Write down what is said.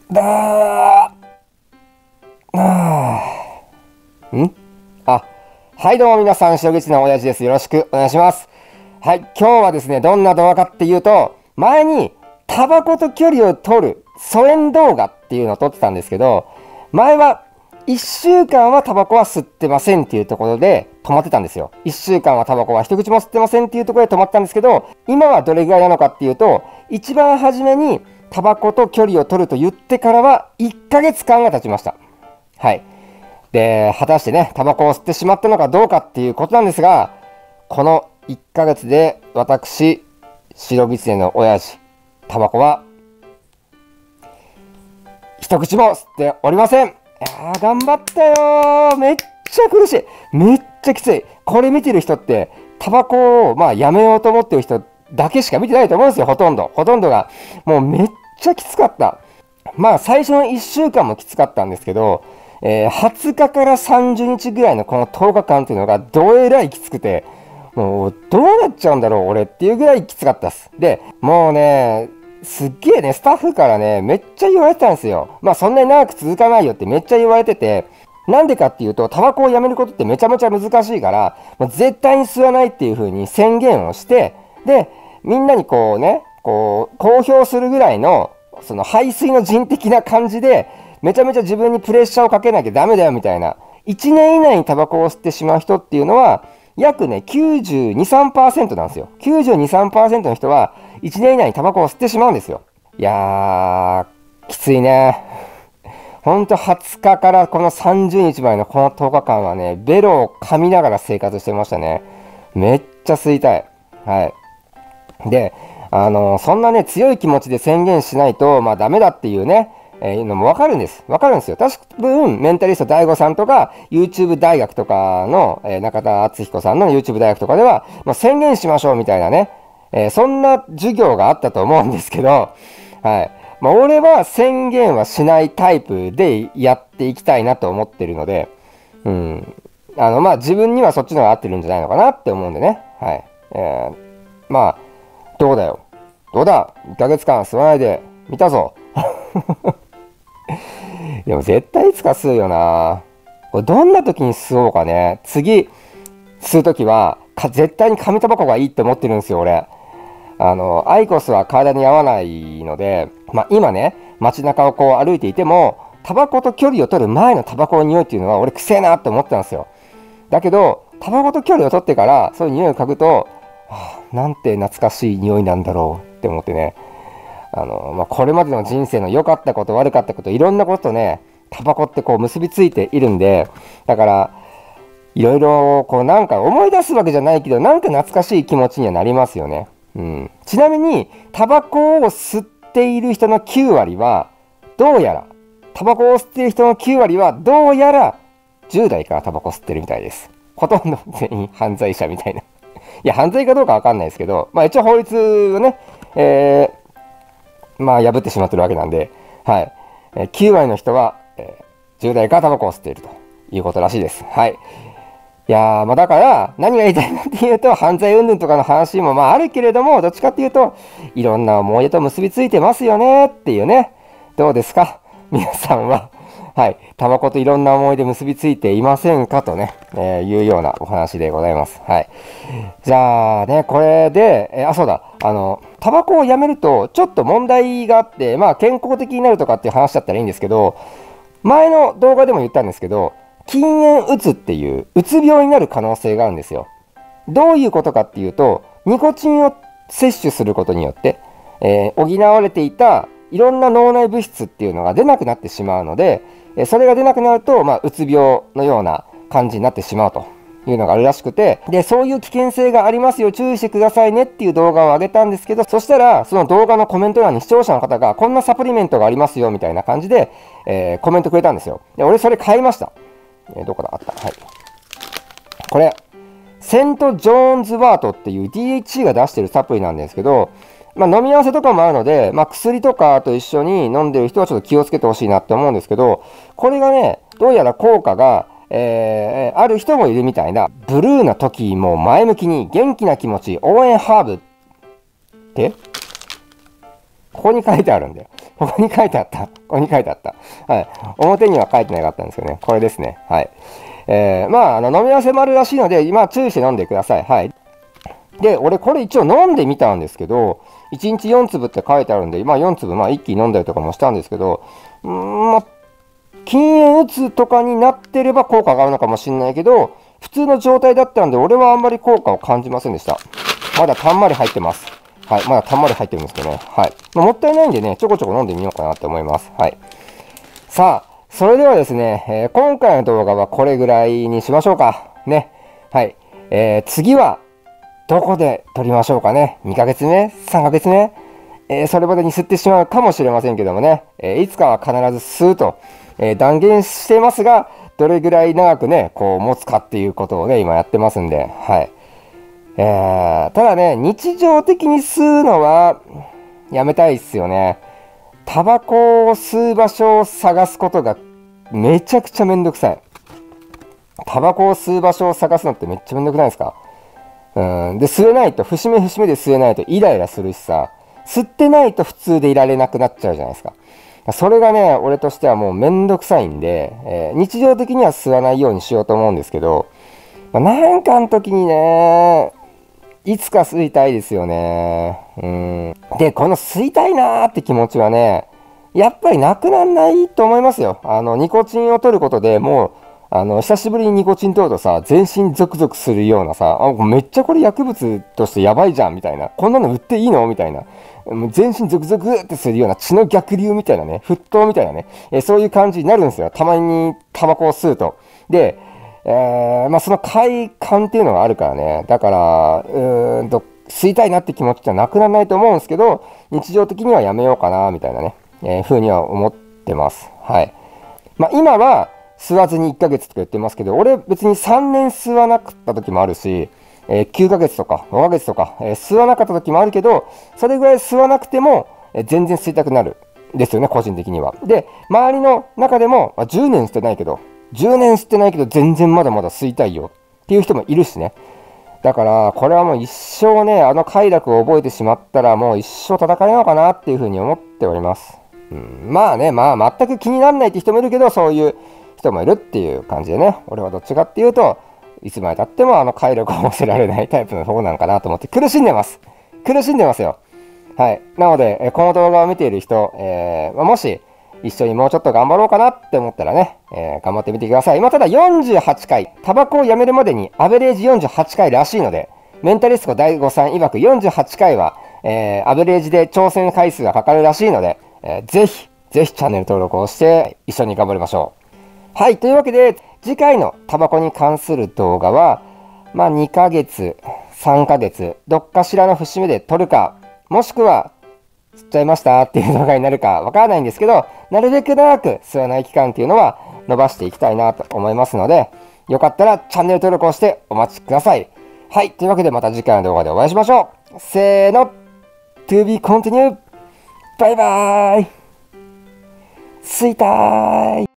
だーあーんあ、はいどうも皆さん、白口の親父です。よろしくお願いします。はい、今日はですね、どんな動画かっていうと、前にタバコと距離を取る疎遠動画っていうのを撮ってたんですけど、前は1週間はタバコは吸ってませんっていうところで止まってたんですよ。1週間はタバコは一口も吸ってませんっていうところで止まったんですけど、今はどれぐらいなのかっていうと、一番初めにタバコと距離を取ると言ってからは1ヶ月間が経ちました。はい。で、果たしてね、タバコを吸ってしまったのかどうかっていうことなんですが、この1ヶ月で私、白狐の親父、タバコは一口も吸っておりません。いやー、頑張ったよー。めっちゃ苦しい。めっちゃきつい。これ見てる人って、タバコをやめようと思ってる人だけしか見てないと思うんですよ、ほとんど。ほとんどが。もうめっちゃきつかった。最初の1週間もきつかったんですけど、20日から30日ぐらいのこの10日間っていうのがどえらいきつくて、もうどうなっちゃうんだろう俺っていうぐらいきつかったです。で、もうね、すっげえね、スタッフからね、めっちゃ言われてたんですよ。そんなに長く続かないよってめっちゃ言われてて、なんでかっていうと、タバコをやめることってめちゃめちゃ難しいから、もう絶対に吸わないっていう風に宣言をして、で、みんなにこうね、こう、公表するぐらいの、その排水の陣的な感じで、めちゃめちゃ自分にプレッシャーをかけなきゃダメだよみたいな。1年以内にタバコを吸ってしまう人っていうのは、約ね、92、3% なんですよ。92、3% の人は、1年以内にタバコを吸ってしまうんですよ。いやー、きついね。ほんと20日からこの30日までのこの10日間はね、ベロを噛みながら生活してましたね。めっちゃ吸いたい。はい。で、そんなね、強い気持ちで宣言しないと、ダメだっていうね、のもわかるんです。わかるんですよ。多分、メンタリスト DAIGO さんとか、YouTube 大学とかの、中田敦彦さんの YouTube 大学とかでは、宣言しましょうみたいなね、そんな授業があったと思うんですけど、はい。俺は宣言はしないタイプでやっていきたいなと思ってるので、うん。自分にはそっちの方が合ってるんじゃないのかなって思うんでね。はい。どうだよ。どうだ ?1 ヶ月間吸わないで見たぞ。でも絶対いつか吸うよな。これどんな時に吸おうかね。次、吸う時は、絶対に紙タバコがいいって思ってるんですよ、俺。アイコスは体に合わないので、今ね、街中をこう歩いていても、タバコと距離を取る前のタバコの匂いっていうのは俺くせえなって思ってたんですよ。だけど、タバコと距離を取ってから、そういう匂いを嗅ぐと、なんて懐かしい匂いなんだろうって思ってね。これまでの人生の良かったこと悪かったこといろんなこととね、タバコってこう結びついているんで、だからいろいろこうなんか思い出すわけじゃないけど、なんか懐かしい気持ちにはなりますよね。うん。ちなみにタバコを吸っている人の9割はどうやらタバコを吸っている人の9割はどうやら10代からタバコ吸ってるみたいです。ほとんど全員犯罪者みたいな。いや、犯罪かどうかわかんないですけど、一応法律をね、破ってしまってるわけなんで、はい。9割の人は、10代からタバコを吸っているということらしいです。はい。いやー、だから、何が言いたいかっていうと、犯罪云々とかの話もあるけれども、どっちかっていうと、いろんな思い出と結びついてますよねっていうね。どうですか皆さんは。はい。タバコといろんな思い出結びついていませんかとね、いうようなお話でございます。はい。じゃあね、これで、そうだ、タバコをやめると、ちょっと問題があって、健康的になるとかっていう話だったらいいんですけど、前の動画でも言ったんですけど、禁煙うつっていう、うつ病になる可能性があるんですよ。どういうことかっていうと、ニコチンを摂取することによって、補われていたいろんな脳内物質っていうのが出なくなってしまうので、それが出なくなると、うつ病のような感じになってしまうというのがあるらしくて、で、そういう危険性がありますよ、注意してくださいねっていう動画を上げたんですけど、そしたら、その動画のコメント欄に視聴者の方が、こんなサプリメントがありますよ、みたいな感じで、コメントくれたんですよ。で、俺それ買いました。どこだあった。はい。これ、セント・ジョーンズ・ワートっていう DHC が出してるサプリなんですけど、飲み合わせとかもあるので、薬とかと一緒に飲んでる人はちょっと気をつけてほしいなって思うんですけど、これがね、どうやら効果が、ある人もいるみたいな、ブルーな時も前向きに元気な気持ち応援ハーブって、ここに書いてあるんだよ。 ここに書いてあった。ここに書いてあった。はい。表には書いてなかったんですよね。これですね。はい。まあ、飲み合わせもあるらしいので、今注意して飲んでください。はい。で、俺これ一応飲んでみたんですけど、1日4粒って書いてあるんで、まあ4粒、まあ一気に飲んだりとかもしたんですけど、まあ、禁煙うつとかになってれば効果があるのかもしれないけど、普通の状態だったんで、俺はあんまり効果を感じませんでした。まだたんまり入ってます。はい。まだたんまり入ってるんですけどね。はい。まあ、もったいないんでね、ちょこちょこ飲んでみようかなって思います。はい。さあ、それではですね、今回の動画はこれぐらいにしましょうか。ね。はい。次は、どこで撮りましょうかね。2ヶ月目 ?3 ヶ月目それまでに吸ってしまうかもしれませんけどもね。いつかは必ず吸うと、断言してますが、どれぐらい長くね、こう持つかっていうことをね、今やってますんで、はい。ただね、日常的に吸うのはやめたいっすよね。タバコを吸う場所を探すことがめちゃくちゃめんどくさい。タバコを吸う場所を探すのってめっちゃめんどくないですか？で、吸えないと、節目節目で吸えないとイライラするしさ、吸ってないと普通でいられなくなっちゃうじゃないですか。それがね、俺としてはもうめんどくさいんで、日常的には吸わないようにしようと思うんですけど、なんかの時にね、いつか吸いたいですよね。で、この吸いたいなーって気持ちはね、やっぱりなくなんないと思いますよ。ニコチンを取ることでもう、久しぶりにニコチン取るとさ、全身ゾクゾクするようなさ、めっちゃこれ薬物としてやばいじゃんみたいな。こんなの売っていいのみたいな。全身ゾクゾクってするような血の逆流みたいなね、沸騰みたいなね、そういう感じになるんですよ。たまにタバコを吸うと。で、まあその快感っていうのがあるからね。だから、吸いたいなって気持ちってなくならないと思うんですけど、日常的にはやめようかな、みたいなね、風には思ってます。はい。まあ今は吸わずに1ヶ月とか言ってますけど、俺別に3年吸わなかった時もあるし、9ヶ月とか5ヶ月とか、吸わなかった時もあるけど、それぐらい吸わなくても、全然吸いたくなる。ですよね、個人的には。で、周りの中でも、10年吸ってないけど、10年吸ってないけど全然まだまだ吸いたいよっていう人もいるしね。だから、これはもう一生ね、快楽を覚えてしまったらもう一生戦えないのかなっていうふうに思っております。まあね、まあ全く気にならないって人もいるけど、そういう人もいるっていう感じでね、俺はどっちかっていうと、いつまでたっても快楽を持せられないタイプの方なのかなと思って苦しんでます。苦しんでますよ。はい。なので、この動画を見ている人、もし、一緒にもうちょっと頑張ろうかなって思ったらね、頑張ってみてください。今ただ48回、タバコをやめるまでにアベレージ48回らしいので、メンタリスト第5さん曰く48回は、アベレージで挑戦回数がかかるらしいので、ぜひチャンネル登録をして一緒に頑張りましょう。はい、というわけで、次回のタバコに関する動画は、まあ2ヶ月、3ヶ月、どっかしらの節目で撮るか、もしくは、吸っちゃいましたっていう動画になるかわからないんですけど、なるべく長く吸わない期間っていうのは伸ばしていきたいなと思いますので、よかったらチャンネル登録をしてお待ちください。はい。というわけでまた次回の動画でお会いしましょう。せーの。To be continued. バイバーイ。吸いたーい。